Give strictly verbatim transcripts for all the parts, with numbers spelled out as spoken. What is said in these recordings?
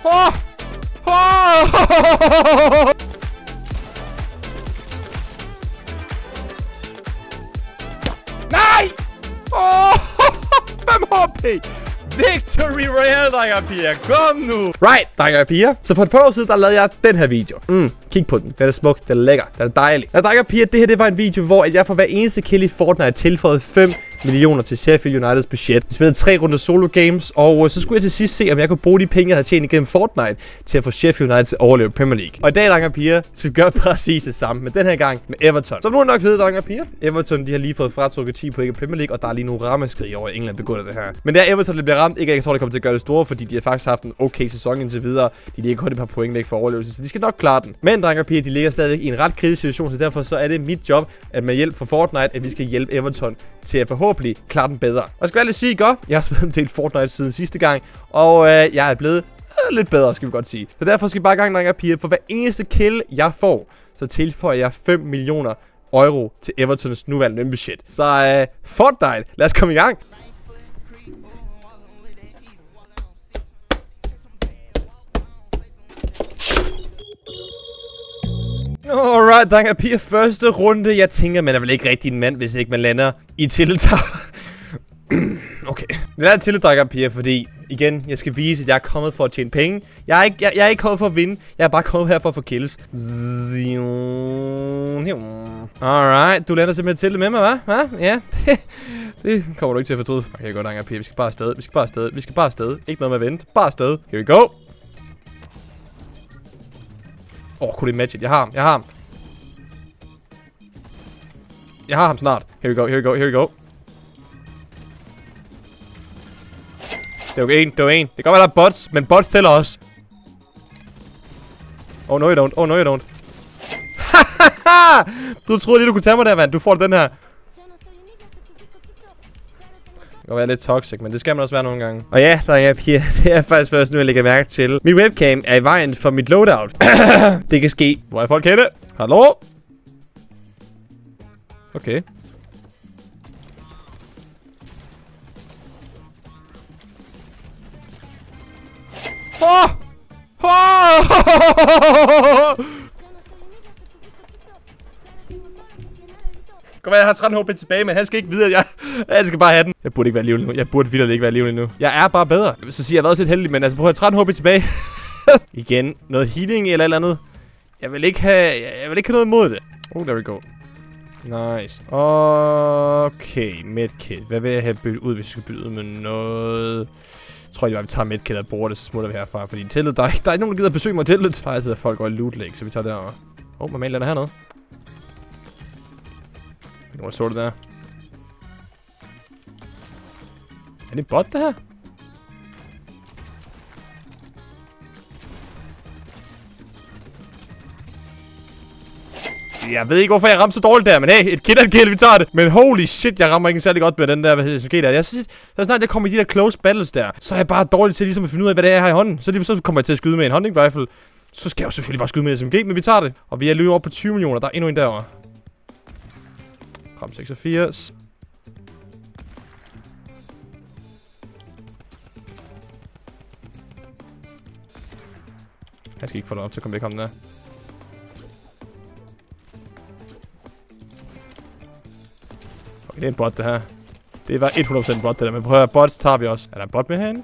Åh! Åh! Nej! Åh! fem H P! Victory Royale, drenge og piger. Kom nu! Right, drenge og piger. Så for et par år siden, der lavede jeg den her video. Mm, kig på den. Den er smuk, den er lækker, den er dejlig. Ja, drenge og piger, det her det var en video, hvor jeg for hver eneste kill i Fortnite tilføjede fem millioner til Sheffield Uniteds budget. Vi spillede tre runder solo games, og så skulle jeg til sidst se, om jeg kunne bruge de penge, jeg havde tjent igennem Fortnite, til at få Sheffield United til at overleve Premier League. Og i dag, drenge og piger, skal vi gøre præcis det samme, men den her gang med Everton. Som nu nok ved, drenge og piger, Everton de har lige fået fratrukket ti point i Premier League, og der er lige nu ramaskrig over England begået af det her. Men der Everton bliver ramt, ikke jeg tror, det kommer til at gøre det store, fordi de har faktisk haft en okay sæson indtil videre. De ligger kun et par point væk for overlevelse, så de skal nok klare den. Men drenge og piger, de ligger stadig i en ret kritisk situation, så derfor så er det mit job, at med hjælp fra Fortnite, at vi skal hjælpe Everton til at forhåbentlig klare den bedre. Og jeg skal lige sige, godt, jeg har spillet en del Fortnite siden sidste gang, og øh, jeg er blevet øh, lidt bedre, skal vi godt sige. Så derfor skal vi bare i gang, drenge og piger. For hver eneste kill, jeg får, så tilføjer jeg fem millioner euro til Evertons nuværende lønbudget. Så øh, Fortnite, lad os komme i gang. Alright, drenge og piger, første runde. Jeg tænker, man er vel ikke rigtig en mand, hvis ikke man lander i Tiltower. Okay. Det er Tiltower, drenge og piger, fordi igen, jeg skal vise, at jeg er kommet for at tjene penge. Jeg er ikke, jeg, jeg er ikke kommet for at vinde. Jeg er bare kommet her for at få kills. Alright, du lander simpelthen til det med mig, hva? Hva? Ja, det, det kommer du ikke til at fortryde. Okay, godt, drenge og piger. Vi skal bare afsted. Vi skal bare afsted. Vi skal bare afsted. Ikke noget med at vente. Bare afsted. Here we go. Åh, oh, kunne det matche? Jeg har ham, jeg har ham. Jeg har ham snart. Here we go, here we go, here we go. Det var en, det var en. Det kan godt være, der er bots, men bots tæller også. Oh no, you don't. Oh no, you don't. Du troede lige, du kunne tage mig der, mand. Du får den her. Det kan være lidt toxic, men det skal man også være nogle gange. Og ja, der er piger. Det er faktisk først nu, jeg lægger mærke til. Min webcam er i vejen for mit loadout. Det kan ske. Hvor er folk henne? Hallo? Okay. Åh! Åh! Godt være, jeg har tretten H P tilbage, men han skal ikke vide, at jeg... Jeg skal bare have den. Jeg burde ikke være levende nu. Jeg burde virkelig ikke være levende nu. Jeg er bare bedre. Så siger jeg, jeg har været lidt heldig, men altså prøv at have tretten H P tilbage. Igen. Noget healing eller eller andet. Jeg vil ikke have... Jeg vil ikke have noget imod det. Oh, there we go. Nice. Okay, medkit. Hvad vil jeg have byttet ud, hvis jeg skal bytte ud med noget? Jeg tror, jeg bare, vi tager medkit og bruger det, så smutter vi herfra. Fordi teltet, der er ikke, der er ikke nogen, der gider besøge mig teltet. Der er altid, at folk går i loot lake, så vi tager derovre. Åh, oh, man lander hernede. Nu så det der. Er det en bot, det her? Jeg ved ikke, hvorfor jeg ramte så dårligt der, men hey, et kid er et kill, vi tager det. Men holy shit, jeg rammer ikke særlig godt med den der, hvad hedder det, der. Jeg synes, så snart jeg kommer i de der close battles der, så er jeg bare dårlig til ligesom at finde ud af, hvad det er, jeg har i hånden. Så, lige, så kommer jeg til at skyde med en hunting rifle. Så skal jeg jo selvfølgelig bare skyde med en S M G, men vi tager det. Og vi er løbet op på tyve millioner, der er endnu en derovre. Kom seksogfirs. Jeg skal ikke få dig op til at komme væk om den der. Okay, det er en bot, det her. Det var hundrede procent bot, det der. Men prøv at høre, bots tager vi også. Er der en bot med herinde?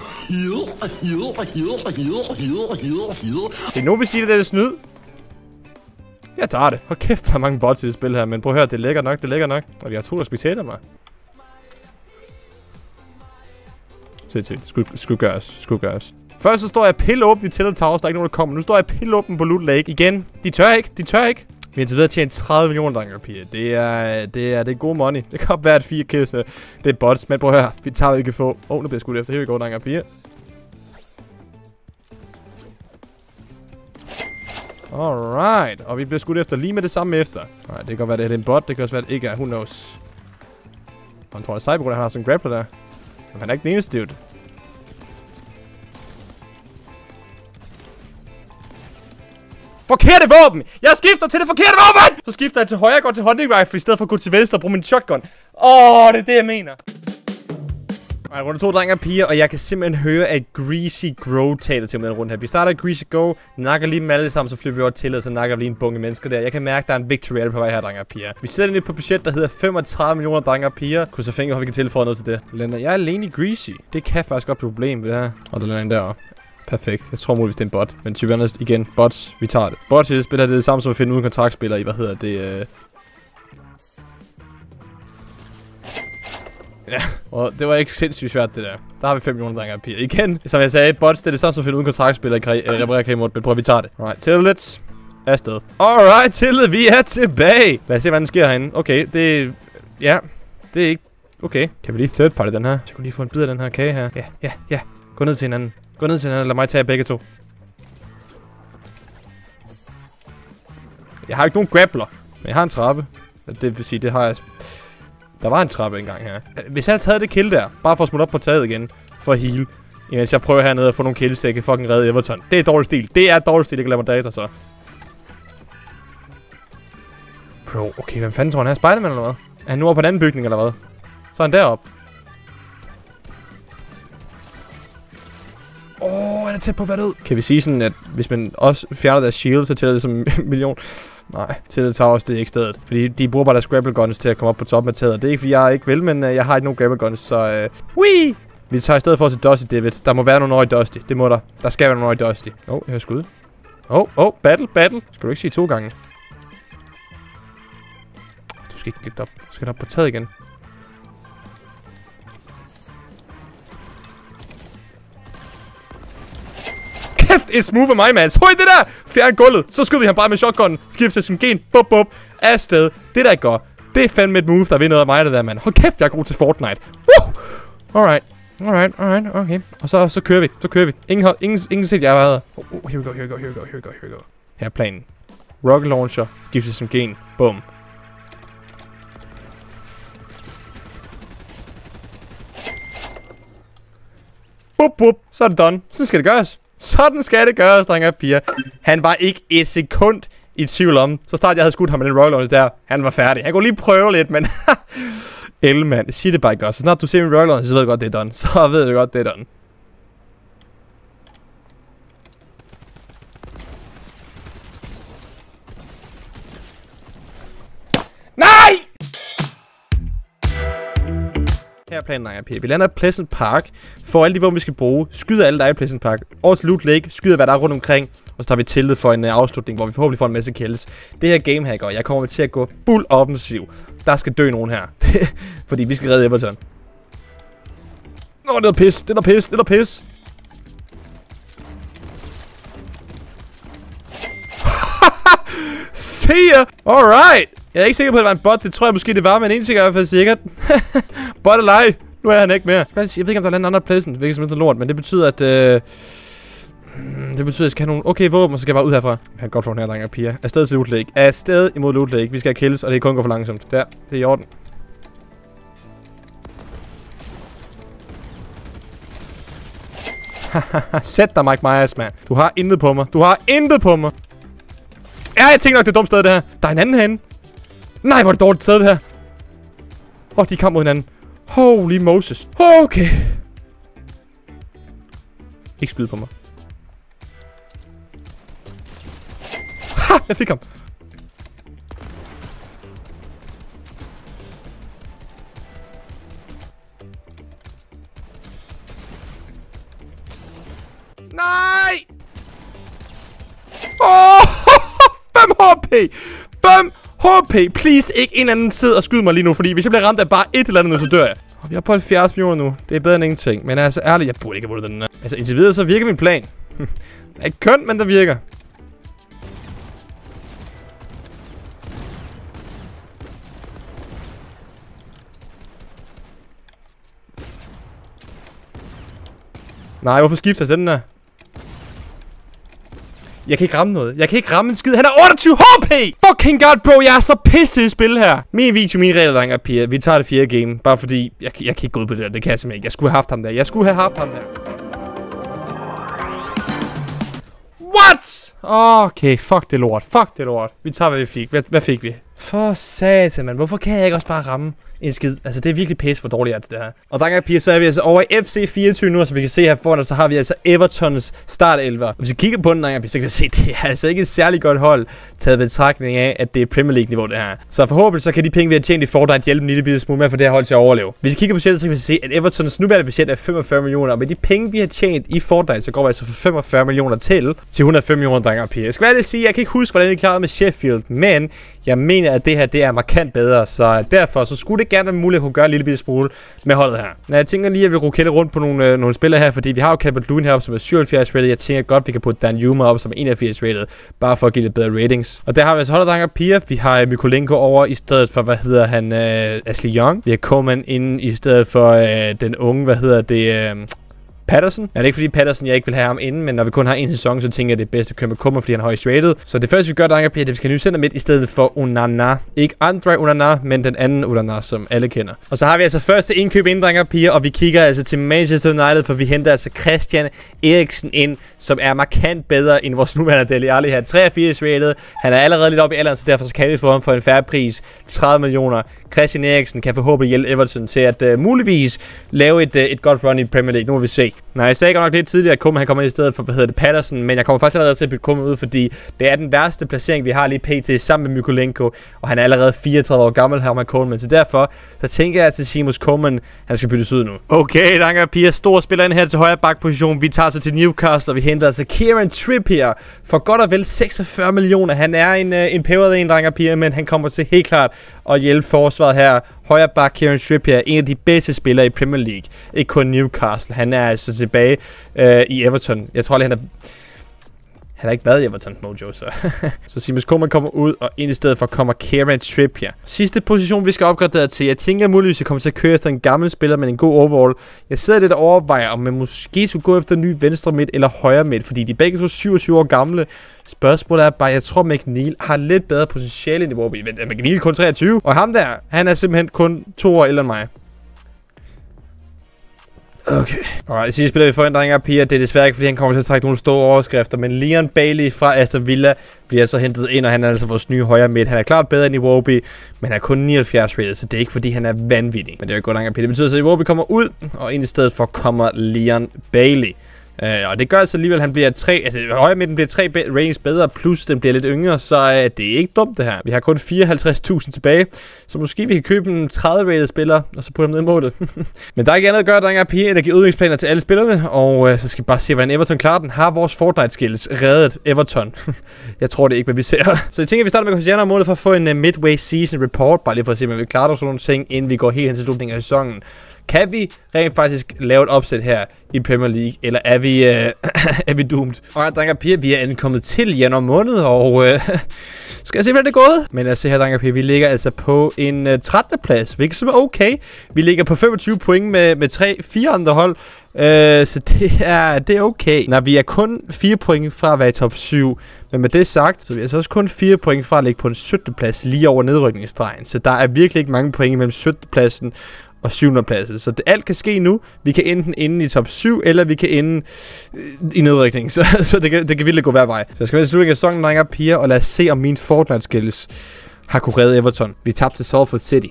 Det er nu, vi siger, at det er snyd. Jeg tager det. Hold kæft, der er mange bots i det spil her. Men prøv at høre, det er lækker nok, det er lækker nok. Og vi har to, der spectater mig. Se til, det skulle, skulle gøres, skulle gøres. Først så står jeg pille åben i Tilted Towers, der er ikke nogen, der kommer. Nu står jeg pille åben på Loot Lake. Igen, de tør ikke, de tør ikke. Vi har indtil videre tjent tredive millioner, drenge og piger. Det er, det er, det er god money. Det kan godt være, at fire kills, det er bots. Men prøv at høre, vi tager, hvad vi kan få. Åh, oh, nu bliver jeg skudt efter. Her vi går, drenge og piger. Alright, og vi bliver skudt efter lige med det samme efter. Nej, det kan godt være, det er en bot. Det kan også være, det ikke er. Who knows? Han tror, det er Cybergrunden, han har sådan en grappler der. Men han er ikke den eneste, dude. Forkerte våben! Jeg skifter til det forkerte våben! Så skifter jeg til højre og går til hunting rifle, i stedet for at gå til venstre og bruge min shotgun. Åh, oh, det er det, jeg mener. Ej, runde to, drenge og piger, og jeg kan simpelthen høre, at Greasy Grow taler til mig den runde her. Vi starter i Greasy Grow, nakker lige dem alle sammen, så flyver vi over til, og så nakker vi lige en bunke mennesker der. Jeg kan mærke, at der er en victory på vej her, drenge og piger. Vi sætter lidt på budget, der hedder femogtredive millioner, drenge og piger. Kunne så fingre, hvor vi kan tilføje noget til det. Lander jeg er alene i Greasy. Det kan faktisk godt blive et problem ved det her. Og der lander en deroppe. Perfekt. Jeg tror muligvis det er en bot. Men to be honest, igen, bots, vi tager det. Bots i det spil her, det er det samme som at finde uden kontraktspillere i, hvad hedder det, øh... Ja, og det var ikke sindssygt svært det der. Der har vi fem millioner, drenge og piger. Igen, som jeg sagde, bots, det er det samme som at finde uden kontraktspillere i øh, reparere krimod, men prøv at vi tager det. Alright, Tillet. Afsted. Alright, Tillet, vi er tilbage. Lad os se, hvad der sker herinde. Okay, det... Ja, det er ikke... Okay, kan vi lige third party den her? Så kan lige få en bid af den her kage her. Ja, ja, ja. Gå ned til hinanden. Gå ned til hinanden, lad mig tage begge to. Jeg har ikke nogen grappler, men jeg har en trappe. Det vil sige, det har jeg... Der var en trappe engang her. Hvis jeg havde taget det kill der, bare for at smutte op på taget igen, for at heal, imens jeg prøver hernede at få nogle kills, så jeg kan fucking redde Everton. Det er dårlig stil. Det er dårlig stil, jeg kan lade mig data så. Bro, okay, hvem fanden tror han er? Spiderman eller hvad? Er han nu oppe på en anden bygning eller hvad? Så er han deroppe. Åh, oh, han er tæt på at være død. Kan vi sige sådan, at hvis man også fjerner deres shield, så tæller det som en million? Nej, Tillet tager også det ikke stedet. Fordi de bruger bare deres grapple guns til at komme op på toppen af taget. Det er ikke fordi jeg ikke vil, men uh, jeg har ikke nogen grapple guns, så... Uh, wee! Vi tager i stedet for til Dusty David. Der må være nogen over i Dusty. Det må der. Der skal være nogen over i Dusty. Åh, oh, jeg har skud. Åh, oh, åh, oh, battle, battle. Skal du ikke sige to gange? Du skal ikke klikke op. Du skal op på taget igen. Kæft, et smooth af mig, mand. Så i det der! Fjern gulvet. Så skyder vi ham bare med shotgunnen. Skift til som gen. Bup, bup. Afsted. Det der ikke går. Det er fandme et move, der vinder af mig, det der, mand. Hold kæft, jeg er god til Fortnite. Woo! Alright. Alright, alright, okay. Og så, så kører vi. Så kører vi. Ingen hold, ingen, ingen set, jeg har været. Oh, oh, here we go, here we go, here we go, here we go, here we go. Her er planen. Rocket launcher. Skift til som gen. Bum. Bup, bup. Så er det done. Sådan skal det gøres. Sådan skal det gøres, drenge og piger. Han var ikke et sekund i tvivl om. Så snart jeg havde skudt ham med den rocket launcher der, han var færdig. Han kunne lige prøve lidt, men... Elle, mand. Sig det bare ikke godt. Så snart du ser min rocket launcher, så ved du godt, det er done. Så ved du godt, det er done. Nej! Her er planen, drenge og piger. Vi lander i Pleasant Park, får alle de våben, vi skal bruge, skyder alle, der er i Pleasant Park, også Loot Lake, skyder, hvad der er rundt omkring, og så tager vi Tillet for en uh, afslutning, hvor vi forhåbentlig får en masse kills. Det her gamehacker, jeg kommer til at gå fuld offensiv. Der skal dø nogen her, fordi vi skal redde Everton. Nå, det er pis, det er pis, det er pis. Se jer! Alright! Jeg er ikke sikker på, at det var en bot. Det tror jeg måske, det var, men en ting er i hvert fald sikkert. Bot alive! Nu er han ikke mere. Jeg ved ikke, om der er en anden Pleasant, hvilket som er lort, men det betyder, at... Øh... Det betyder, at jeg skal have nogle okay våben, og så skal jeg bare ud herfra. Jeg kan godt få den her, drenge og piger. Afsted til Loot Lake. Afsted imod Loot Lake. Vi skal have kills, og det kan kun gå for langsomt. Der, det er i orden. Sæt dig, Mike Myers, mand. Du har intet på mig. Du har intet på mig. Ja, jeg tænker nok, det er et dumt sted, det her. Der er en anden herinde. Nej, hvor er det dårligt sted, det her. Åh, oh, de kom mod hinanden. Holy Moses. Okay. Ikke skyde på mig. Ha! Jeg fik ham. Nej! Åh! Oh! fem H P! fem H P! Please, ikke en anden side og skyde mig lige nu, fordi hvis jeg bliver ramt af bare et eller andet nu, så dør jeg. Og vi er på halvfjerds millioner nu. Det er bedre end ingenting. Men altså, ærligt, jeg burde ikke have brugt den her. Altså, indtil videre, så virker min plan. Det er ikke kønt, men der virker. Nej, hvorfor skifter jeg til den her? Jeg kan ikke ramme noget. Jeg kan ikke ramme en skid. Han er otteogtyve H P! Fucking god, bro. Jeg er så pisse i spil her. Min video, mine regler, drenge og piger. Vi tager det fjerde game. Bare fordi, jeg, jeg kan ikke gå ud på det der. Det kan jeg simpelthen ikke. Jeg skulle have haft ham der. Jeg skulle have haft ham der. What? Okay, fuck det lort. Fuck det lort. Vi tager, hvad vi fik. Hvad, hvad fik vi? For satan, man. Hvorfor kan jeg ikke også bare ramme en skid. Altså, det er virkelig pæst, hvor dårligt er det her. Og drenge og piger, så er vi altså over i F C fireogtyve nu, som vi kan se her foran os, så har vi altså Evertons startelver. Hvis vi kigger på den, drenge og piger, så kan vi se, at det er altså ikke et særligt godt hold, taget betragtning af, at det er Premier League-niveau, det her. Så forhåbentlig så kan de penge, vi har tjent i Fortnite, hjælpe en lille bitte smule med for det her hold til at overleve. Hvis vi kigger på budgettet, så kan vi se, at Evertons nuværende budget er femogfyrre millioner, og med de penge, vi har tjent i Fortnite, så går vi altså for femogfyrre millioner til, til et hundrede og fem millioner, drenge og piger. Jeg skal være det sige, jeg kan ikke huske, hvordan det klarede med Sheffield, men jeg mener, at det her, det er markant bedre, så derfor så skulle det gerne være muligt at kunne gøre en lille bitte smule med holdet her. Når jeg tænker lige, at vi rokette rundt på nogle, øh, nogle spillere her, fordi vi har jo Calvert Lewin heroppe, som er syvoghalvfjerds rated. Jeg tænker godt, vi kan putte Dan Yuma op, som er enogfirs rated, bare for at give lidt bedre ratings. Og der har vi altså holdet, drenge og piger. Vi har Mykolenko over i stedet for, hvad hedder han, øh, Ashley Young. Vi har Koeman inde i stedet for øh, den unge, hvad hedder det, øh, Patterson. Ja, det er ikke fordi Patterson, jeg ikke vil have ham inden, men når vi kun har en sæson, så tænker jeg, det er bedst at køre med Kummer, fordi han er højst rated. Så det første, vi gør, drenge og piger, det er, at vi skal nye center midt i stedet for Onana. Ikke Andre Onana, men den anden Onana, som alle kender. Og så har vi altså første indkøb ind, drenge og piger, og vi kigger altså til Manchester United, for vi henter altså Christian Eriksen ind, som er markant bedre end vores nuværende Dele Alli her. treogfirs rated. Han er allerede lidt oppe i alderen, så derfor så kan vi få ham for en fair pris. tredive millioner. Christian Eriksen kan forhåbentlig hjælpe Everton til at uh, muligvis lave et, uh, et godt run i Premier League. Nu må vi se. Nej, jeg sagde godt nok lidt tidligere, at Koeman han kommer ind i stedet for, hvad hedder det, Patterson, men jeg kommer faktisk allerede til at bytte Koeman ud, fordi det er den værste placering, vi har lige pt. Sammen med Mykolenko, og han er allerede fireogtredive år gammel her med Koeman, så derfor så tænker jeg til Seamus Koeman, han skal byttes ud nu. Okay, drenge og piger, stor spiller ind her til højre bakposition. Vi tager så til Newcastle, og vi henter altså Kieran Trippier for godt og vel seksogfyrre millioner. Han er en, uh, en peberet en, drenge og piger, men han kommer til helt klart at hjælpe forsvaret her. Højre bak Kieran Trippier er en af de bedste spillere i Premier League. Ikke kun Newcastle. Han er altså tilbage øh, i Everton. Jeg tror lige, han er... Han har ikke været i Everton, Mojo, så... så Seamus Coleman kommer ud, og ind i stedet for kommer Kieran Trippier. Sidste position, vi skal opgradere til. Jeg tænker muligvis, at jeg kommer til at køre efter en gammel spiller med en god overall. Jeg sidder lidt og overvejer, om man måske skulle gå efter en ny venstre midt eller højre midt, fordi de begge to syvogtyve år gamle. Spørgsmålet er bare, jeg tror, McNeil har lidt bedre potentiale end Iwobi. Men McNeil er kun treogtyve, og ham der, han er simpelthen kun to år ældre end mig. Okay. Alright, sidste spiller vi får en, drenge og piger. Det er desværre ikke, fordi han kommer til at trække nogle store overskrifter. Men Leon Bailey fra Aston Villa bliver så hentet ind, og han er altså vores nye højre midt. Han er klart bedre end Iwobi, men han er kun nioghalvfjerds rated, så det er ikke, fordi han er vanvittig. Men det er jo godt, drenge og piger. Det betyder så, at Iwobi kommer ud, og ind i stedet for kommer Leon Bailey. Uh, og det gør altså alligevel, at han bliver tre, altså højre midten bliver tre ratings bedre, plus den bliver lidt yngre, så uh, det er ikke dumt det her. Vi har kun fireoghalvtreds tusind tilbage, så måske vi kan købe en tredive rated spiller, og så putte ham ned i målet. Men der er ikke andet at gøre, drenge og piger, der giver udviklingsplaner til alle spillerne, og uh, så skal vi bare se, hvordan Everton klarer den. Har vores Fortnite skills reddet Everton? Jeg tror det ikke, hvad vi ser. Så jeg tænker, at vi starter med Cristiano om målet for at få en uh, midway season report, bare lige for at se, om vi klarer sådan nogle ting, inden vi går helt hen til slutningen af sæsonen. Kan vi rent faktisk lave et opsæt her i Premier League, eller er vi, øh, er vi doomed? Alright, drenge og piger, vi er ankommet til januar måned, og øh, skal jeg se, hvordan det er gået? Men altså her, drenge og piger, vi ligger altså på en øh, trettende plads, hvilket som er okay. Vi ligger på femogtyve point med, med tre fire andre hold, øh, så det er, det er okay. Når vi er kun fire point fra at være i top syv, men med det sagt, så er vi altså også kun fire point fra at ligge på en syttende plads lige over nedrykningsstregen. Så der er virkelig ikke mange point mellem syttende pladsen og syvende pladsen. Så det, alt kan ske nu. Vi kan enten ende i top syv, eller vi kan ende øh, i nedrykning. Så, så det, kan, det kan virkelig gå hver vej. Så jeg skal være slutningen af sæsonen, drenge og piger, og lad os se, om mine Fortnite skills har kunne redde Everton. Vi tabte til Salford City.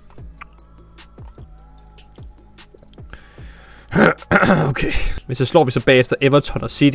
Okay. Men så slår vi så bagefter Everton og City.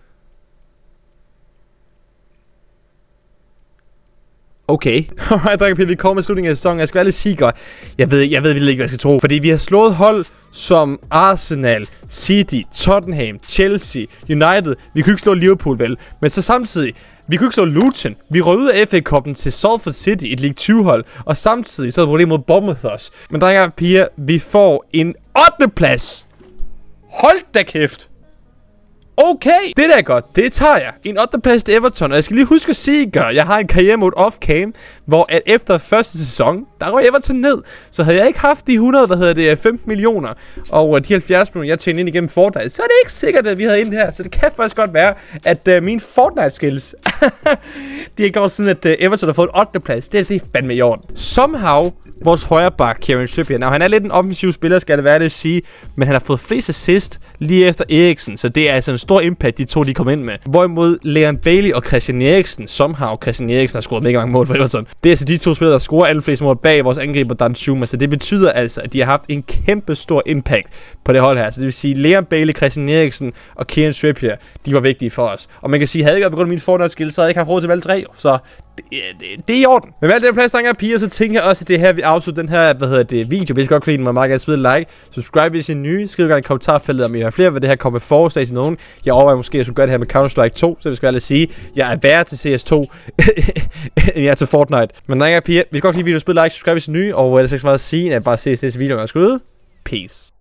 Okay. Alright, drenge og piger, vi kommer med slutningen af sæsonen. Jeg skal være lidt sikker. Jeg ved, jeg ved virkelig ikke, hvad jeg skal tro. Fordi vi har slået hold som Arsenal, City, Tottenham, Chelsea, United. Vi kunne ikke slå Liverpool, vel? Men så samtidig, vi kunne ikke slå Luton. Vi røg ud af F A-cupen til Salford City, et League tyve hold. Og samtidig så er det problem mod Bournemouth også. Men drenge og piger, vi får en ottende plads. Hold da kæft. Okay, det der er godt, det tager jeg. En ottende plads til Everton, og jeg skal lige huske at sige, at jeg har en karriere mode off-cam, hvor at efter første sæson, der røg Everton ned. Så havde jeg ikke haft de hundrede, hvad hedder det, femten millioner, og de halvfjerds millioner, jeg tjente ind igennem Fortnite, så er det ikke sikkert, at vi havde ind her. Så det kan faktisk godt være, at uh, mine Fortnite skills, de er gået siden, at uh, Everton har fået en ottende plads. Det, det er fandme i orden. Somehow, vores højre bak, Kieran Trippier, now, han er lidt en offensiv spiller, skal det være det at sige, men han har fået flest assist lige efter Eriksen, så det er altså en stor impact, de to de kom ind med. Hvorimod Leon Bailey og Christian Eriksen, somehow Christian Eriksen har scoret mega mange mål for Everton. Det er altså de to spillere, der scorer alle flest mål bag vores angriber Dan Schuma. Så det betyder altså, at de har haft en kæmpe stor impact på det hold her. Så det vil sige, Leon Bailey, Christian Eriksen og Kieran Trippier, de var vigtige for os. Og man kan sige, havde jeg ikke været begyndt min Fortnite-skill, så havde jeg ikke haft råd til valg tre. Så det, det, det er i orden. Men med alt det plads, drenge og piger, så tænker jeg også, at det her, vi afslutter den her, hvad hedder det, video. Hvis I godt kan lide den, må meget gerne smide like. Subscribe, hvis I er nye. Skriv gerne i kommentarfeltet, om I har flere, hvad det her kommer med forslag til nogen. Jeg overvejer måske, at jeg skulle gøre det her med Counter-Strike to, så vi skal alle sige, jeg er værre til C S to, end jeg er til Fortnite. Men drenge og piger, hvis I godt kan lide videoen, smid like, subscribe, hvis I er nye. Og ellers ikke så meget at sige, at jeg bare ses i næste video. Peace.